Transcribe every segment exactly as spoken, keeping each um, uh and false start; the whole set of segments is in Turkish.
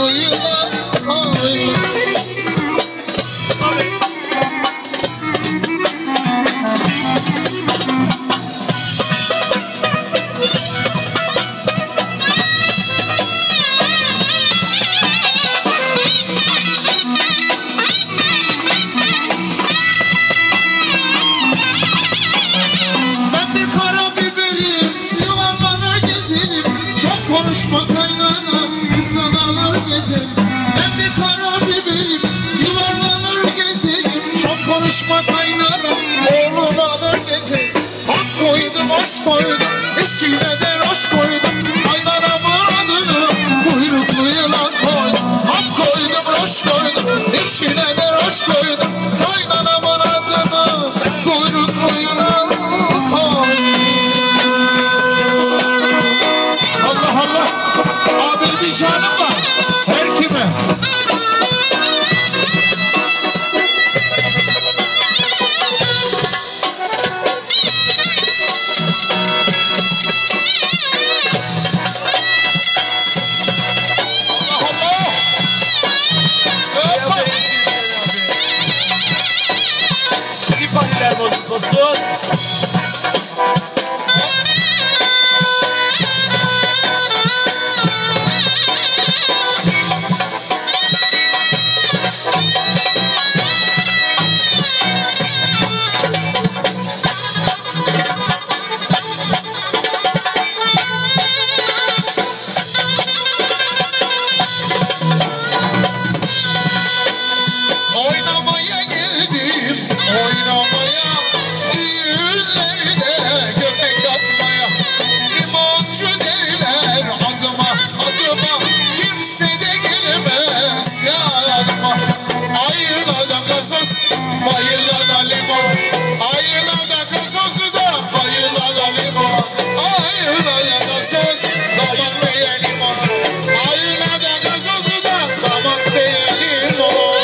kuyrukluyla koydum. Konuşma kaynana, kızın alır gezerim. Ben bir kara biberim, yuvarlanır gezerim. Çok konuşma kaynana, oğlunu alır gezerim. Hak koydum, aşk koydum, içine de roş koydum. Kaynanamın adını kuyruklu yılan koydum. Hak koydum, roş koydum, içine de roş koydum. Kaynanamın adını kuyruklu yılan koydum. Allah Allah, abi bir canım var, her kime? Allah Allah, hoppa! Sipariler bozuk olsun. Oynamaya geldim, oynamaya, düğünlerde göbek atmaya. Limoncu derler adıma, adıma, kimse de gelmez yanıma. Ayla da gazoz, bayıla da limon, ayla da gazozu da, bayıla da limon. Ayla da gazoz, damat beye limon, ayla da gazozu da, damat beye limon.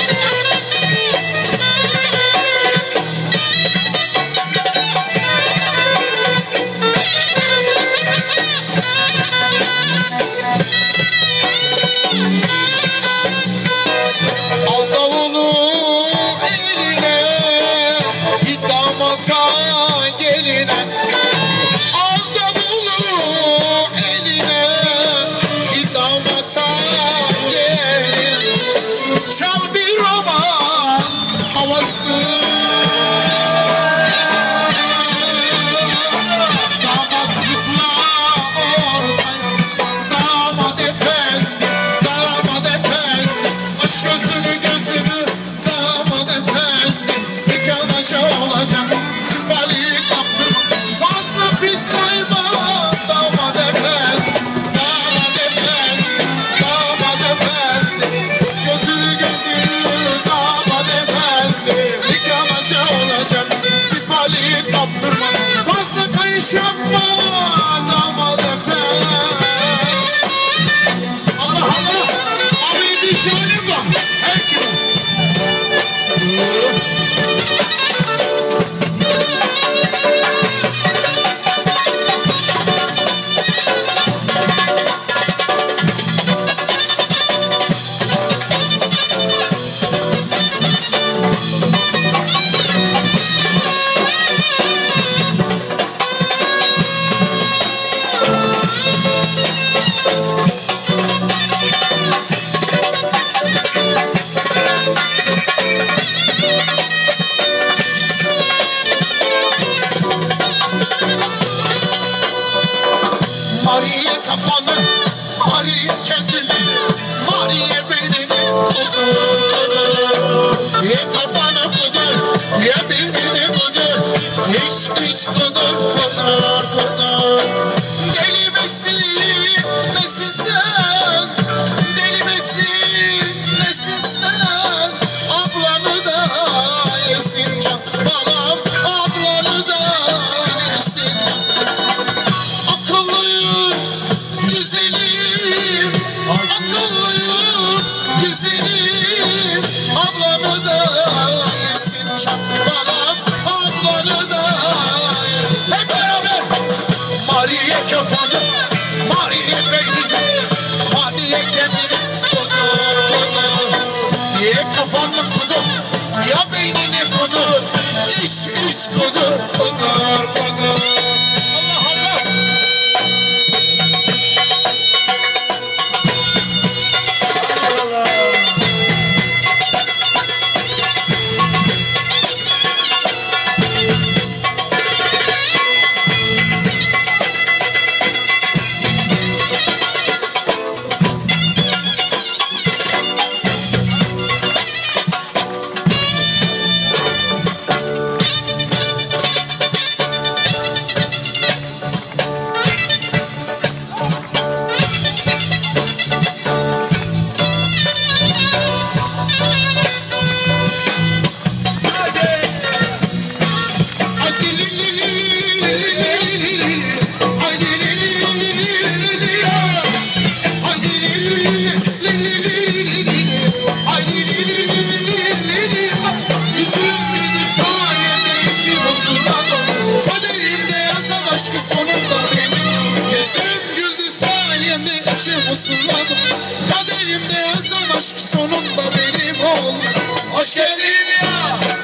Al davulu eline, git damata geline. Al davulu eline, git damata geline. Çal bir roman havası. Damat zıpla ortaya, damat efendi, damat efendi. Aç gözünü gözünü, damat efendi. Nikahdaşa olacak, sipali kaptırma. Fazla pis kayma, damat efendi, damat efendi, damat efendi. Gözünü gözünü, damat efendi. Nikahdaşa olacak, sipali kaptırma. Fazla kayış yapma, damat efendi. Allah Allah, abi bir canım var, her kim? Mariye kafanı, Mariye kendini, Mariye beynini kudur. Ye kafanı kudur, ye beynini kudur. İç iç kudur, kudur, kudur. Deli misin, nesin sen? Deli misin, nesin sen? Ablanı da yesin can, balam, ablanı da yesin can. Akıllıyım, güzelim, akıllıyım, güzelim. Ablanı da yesin can, balam, ablanı da yesin. Hep beraber. Mariye kafanı, Mariye beynini, Mariye kendini Kaderimde yazan aşk sonunda benim oldu. Hoş geldin ya.